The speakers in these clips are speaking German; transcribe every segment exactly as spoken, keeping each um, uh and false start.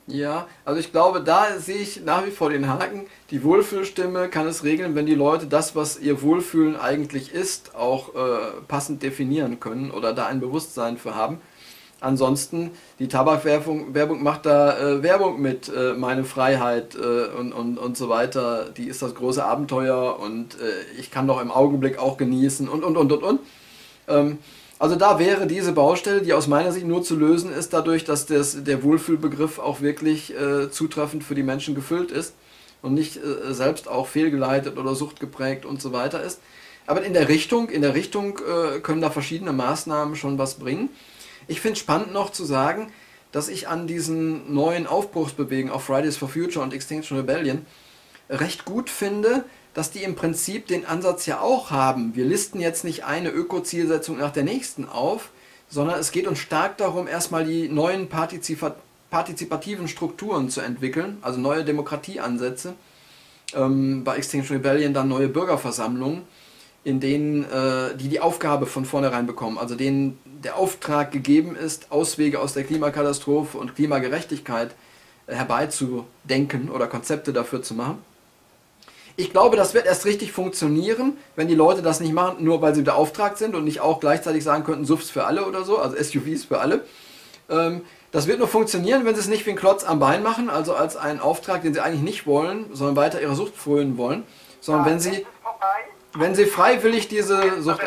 Ja, also ich glaube, da sehe ich nach wie vor den Haken. Die Wohlfühlstimme kann es regeln, wenn die Leute das, was ihr Wohlfühlen eigentlich ist, auch äh, passend definieren können oder da ein Bewusstsein für haben. Ansonsten, die Tabakwerbung Werbung macht da äh, Werbung mit äh, meine Freiheit äh, und, und, und so weiter. Die ist das große Abenteuer und äh, ich kann doch im Augenblick auch genießen und und und und und. Ähm, also da wäre diese Baustelle, die aus meiner Sicht nur zu lösen ist, dadurch, dass das, der Wohlfühlbegriff auch wirklich äh, zutreffend für die Menschen gefüllt ist und nicht äh, selbst auch fehlgeleitet oder suchtgeprägt und so weiter ist. Aber in der Richtung, in der Richtung äh, können da verschiedene Maßnahmen schon was bringen. Ich finde es spannend noch zu sagen, dass ich an diesen neuen Aufbruchsbewegungen, auch Fridays for Future und Extinction Rebellion, recht gut finde, dass die im Prinzip den Ansatz ja auch haben. Wir listen jetzt nicht eine Öko-Zielsetzung nach der nächsten auf, sondern es geht uns stark darum, erstmal die neuen partizipa partizipativen Strukturen zu entwickeln, also neue Demokratieansätze. Ähm, bei Extinction Rebellion dann neue Bürgerversammlungen, in denen äh, die die Aufgabe von vornherein bekommen, also denen der Auftrag gegeben ist, Auswege aus der Klimakatastrophe und Klimagerechtigkeit äh, herbeizudenken oder Konzepte dafür zu machen. Ich glaube, das wird erst richtig funktionieren, wenn die Leute das nicht machen, nur weil sie beauftragt sind und nicht auch gleichzeitig sagen könnten, S U Vs für alle oder so, also S U Vs für alle. Ähm, das wird nur funktionieren, wenn sie es nicht wie ein Klotz am Bein machen, also als einen Auftrag, den sie eigentlich nicht wollen, sondern weiter ihrer Sucht frönen wollen, sondern wenn sie, wenn sie freiwillig diese Sucht...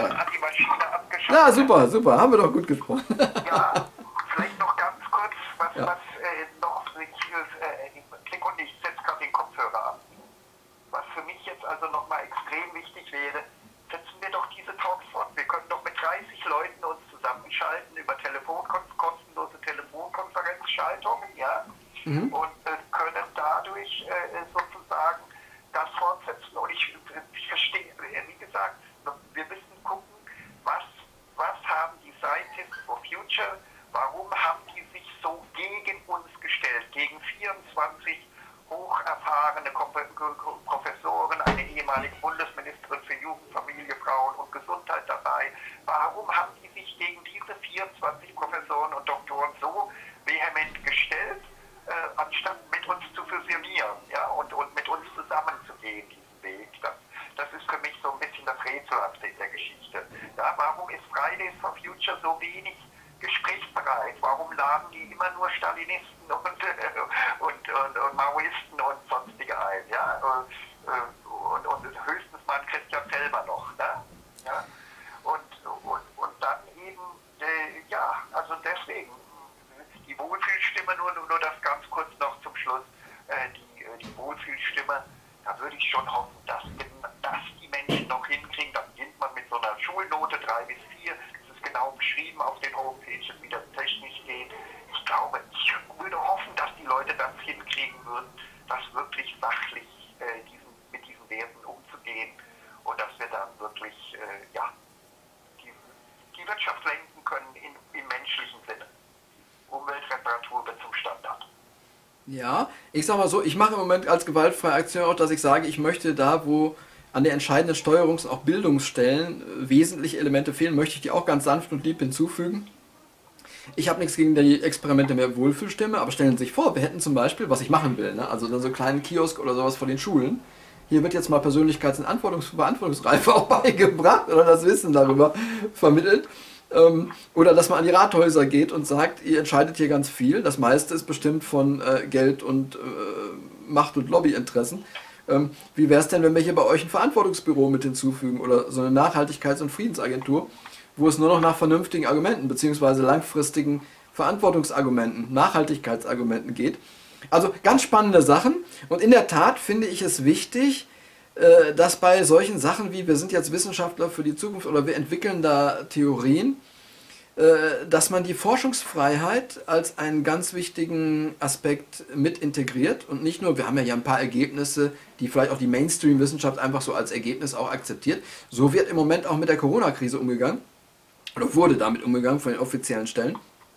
Ja, super, super, haben wir doch gut gesprochen. Ja, vielleicht noch ganz kurz, was, Ja. was äh, noch, ich, äh, Sekunde, ich setze gerade den Kopfhörer an. Was für mich jetzt also nochmal extrem wichtig wäre, setzen wir doch diese Talks fort. Wir können doch mit dreißig Leuten uns zusammenschalten über Telefon, kostenlose Telefonkonferenzschaltungen, ja, Mhm. und äh, können dadurch äh, sozusagen das fortsetzen. Und ich, ich verstehe, äh, wie gesagt, wir müssen gucken, was, was haben die Scientists for Future, warum haben die sich so gegen uns gestellt, gegen vierundzwanzig hocherfahrene Professoren, eine ehemalige Bundesministerin für Jugend, Familie, Frauen und Gesundheit dabei. Warum haben die sich gegen diese vierundzwanzig Professoren und Doktoren so vehement gestellt, äh, anstatt mit uns zu fusionieren, ja, und, und mit uns zusammenzugehen, diesen Weg? Das, das ist für mich so ein bisschen das Rätselhafte in der Geschichte. Ja, warum ist Fridays for Future so wenig gesprächsbereit? Warum laden die immer nur Stalinisten und, äh, und, und, und Maoisten und sonstige ein? Ja? Äh, und, und höchstens mal Christian Selber noch. Ne? Ja? Und, und, und dann eben, äh, ja, also deswegen, die Wohlfühlstimme, nur, nur das ganz kurz noch zum Schluss, äh, die, die Wohlfühlstimme, da würde ich schon hoffen, dass, dass die Menschen noch hinkriegen, da beginnt man mit so einer Schulnote drei bis vier, genau beschrieben auf den Homepages, wie das technisch geht. Ich glaube, ich würde hoffen, dass die Leute das hinkriegen würden, das wirklich sachlich äh, diesen, mit diesen Werten umzugehen und dass wir dann wirklich äh, ja, die, die Wirtschaft lenken können in, im menschlichen Sinne. Umweltreparatur wird zum Standard. Ja, ich sag mal so, ich mache im Moment als gewaltfreie Aktion auch, dass ich sage, ich möchte da, wo an der entscheidenden Steuerungs- und auch Bildungsstellen äh, wesentliche Elemente fehlen, möchte ich die auch ganz sanft und lieb hinzufügen. Ich habe nichts gegen die Experimente mehr Wohlfühlstimme, aber stellen Sie sich vor, wir hätten zum Beispiel, was ich machen will, ne, also dann so einen kleinen Kiosk oder sowas vor den Schulen. Hier wird jetzt mal Persönlichkeits- und Antwortungs- Beantwortungsreife auch beigebracht oder das Wissen darüber vermittelt. Ähm, oder dass man an die Rathäuser geht und sagt, ihr entscheidet hier ganz viel. Das meiste ist bestimmt von äh, Geld und äh, Macht- und Lobbyinteressen. Ähm, wie wäre es denn, wenn wir hier bei euch ein Verantwortungsbüro mit hinzufügen oder so eine Nachhaltigkeits- und Friedensagentur, wo es nur noch nach vernünftigen Argumenten bzw. langfristigen Verantwortungsargumenten, Nachhaltigkeitsargumenten geht. Also ganz spannende Sachen und in der Tat finde ich es wichtig, äh, dass bei solchen Sachen wie wir sind jetzt Wissenschaftler für die Zukunft oder wir entwickeln da Theorien, äh, dass man die Forschungsfreiheit als einen ganz wichtigen Aspekt mit integriert und nicht nur, wir haben ja hier ein paar Ergebnisse, die vielleicht auch die Mainstream-Wissenschaft einfach so als Ergebnis auch akzeptiert. So wird im Moment auch mit der Corona-Krise umgegangen oder wurde damit umgegangen von den offiziellen Stellen.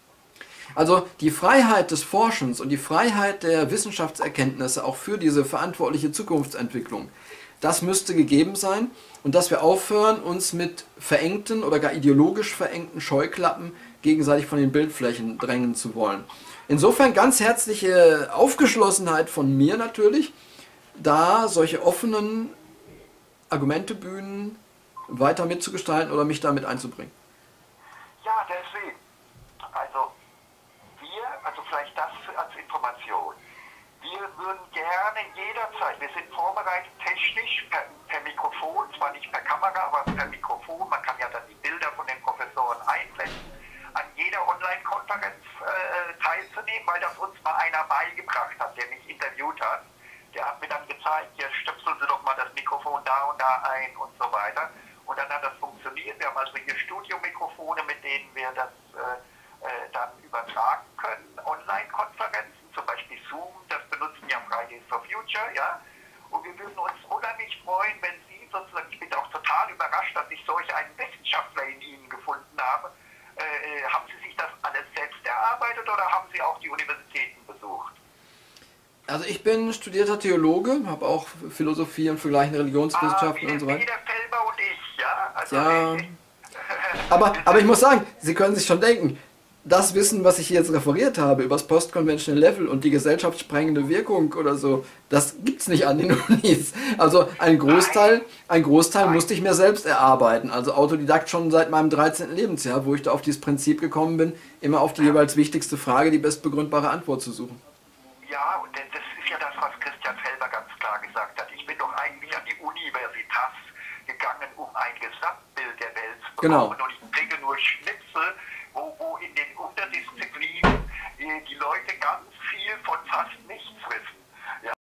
Also die Freiheit des Forschens und die Freiheit der Wissenschaftserkenntnisse auch für diese verantwortliche Zukunftsentwicklung, das müsste gegeben sein und dass wir aufhören, uns mit verengten oder gar ideologisch verengten Scheuklappen gegenseitig von den Bildflächen drängen zu wollen. Insofern ganz herzliche Aufgeschlossenheit von mir natürlich, da solche offenen Argumentebühnen weiter mitzugestalten oder mich damit einzubringen. Ja, deswegen. Also wir, also vielleicht das als Information. Wir würden gerne jederzeit, wir sind vorbereitet technisch per, per Mikrofon, zwar nicht per Kamera, aber per Mikrofon, man kann ja dann die Bilder von den Professoren einblenden, an jeder Online-Konferenz äh, teilzunehmen, weil das uns mal einer beigebracht hat, der mich interviewt hat. Der hat mir dann gezeigt, hier stöpseln Sie doch mal das Mikrofon da und da ein und so weiter. Und dann hat das funktioniert. Wir haben also hier Studiomikrofone, mit denen wir das äh, äh, dann übertragen können. Online-Konferenzen, zum Beispiel Zoom, das benutzen ja Fridays for Future, ja. Und wir würden uns unheimlich freuen, wenn Sie sozusagen, ich bin auch total überrascht, dass ich solch einen Wissenschaftler in Ihnen gefunden habe. Äh, haben Sie sich das alles selbst erarbeitet oder haben Sie auch die Universitäten besucht? Also ich bin studierter Theologe, habe auch Philosophie und vergleichende Religionswissenschaften ah, und so weiter. Wie der Felber und ich, ja? Also Ja, ich, aber, aber ich muss sagen, Sie können sich schon denken, das Wissen, was ich hier jetzt referiert habe über das Post-Conventional Level und die gesellschaftssprengende Wirkung oder so, das gibt's nicht an den Unis. Also ein Großteil, ein Großteil musste ich mir selbst erarbeiten. Also Autodidakt schon seit meinem dreizehnten Lebensjahr, wo ich da auf dieses Prinzip gekommen bin, immer auf die jeweils wichtigste Frage die bestbegründbare Antwort zu suchen. Ja, und das ist ja das, was Christian Felber ganz klar gesagt hat. Ich bin doch eigentlich an die Universitas gegangen, um ein Gesamtbild der Welt zu bekommen. Genau. Und